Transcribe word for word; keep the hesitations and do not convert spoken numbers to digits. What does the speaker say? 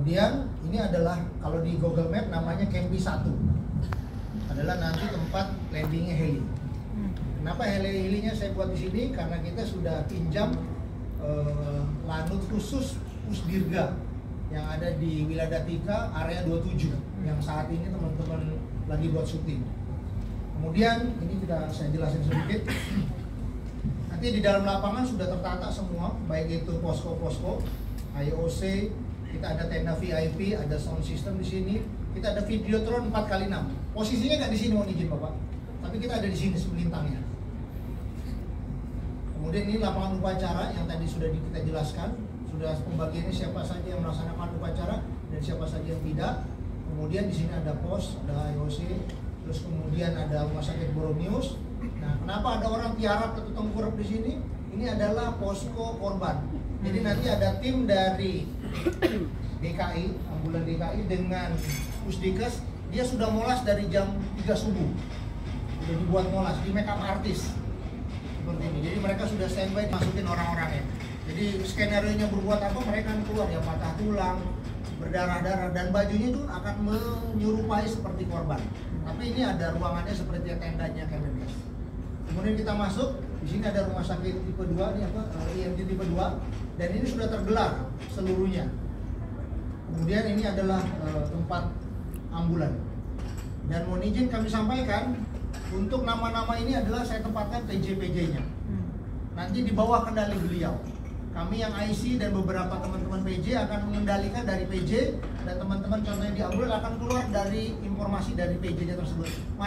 Kemudian ini adalah kalau di Google Map namanya Kempi satu. Adalah nanti tempat landingnya heli. Kenapa heli-helinya saya buat di sini? Karena kita sudah pinjam eh, lanut khusus Pusdirga yang ada di Wiladatika area dua puluh tujuh yang saat ini teman-teman lagi buat syuting. Kemudian ini kita saya jelasin sedikit. Nanti di dalam lapangan sudah tertata semua, baik itu posko-posko, I O C, kita ada tenda V I P, ada sound system di sini, kita ada videotron empat kali enam. Posisinya nggak di sini, mohon izin Bapak, tapi kita ada di sini sebelintangnya. Kemudian ini lapangan upacara yang tadi sudah kita jelaskan, sudah pembagiannya siapa saja yang melaksanakan upacara dan siapa saja yang tidak. Kemudian di sini ada pos, ada I O C, terus kemudian ada rumah sakit Boromius. Nah, kenapa ada orang tiarap atau tengkurap di sini? Ini adalah posko korban. Jadi nanti ada tim dari D K I, ambulan D K I dengan Pusdikes, dia sudah molas dari jam tiga subuh. Sudah dibuat molas, di make up artis. Seperti ini. Jadi mereka sudah standby masukin orang-orangnya. Jadi skenario-nya berbuat apa, mereka akan keluar ya patah tulang, berdarah-darah, dan bajunya itu akan menyerupai seperti korban. Tapi ini ada ruangannya seperti tendanya Kemenkes. Kemudian kita masuk, di sini ada rumah sakit tipe dua, ini apa? I M T tipe dua, dan ini sudah tergelar seluruhnya. Kemudian ini adalah uh, tempat ambulan. Dan mohon izin kami sampaikan, untuk nama-nama ini adalah saya tempatkan P J P J-nya. Nanti di bawah kendali beliau. Kami yang I C dan beberapa teman-teman P J akan mengendalikan dari P J, dan teman-teman contohnya di ambulan akan keluar dari informasi dari P J-nya tersebut.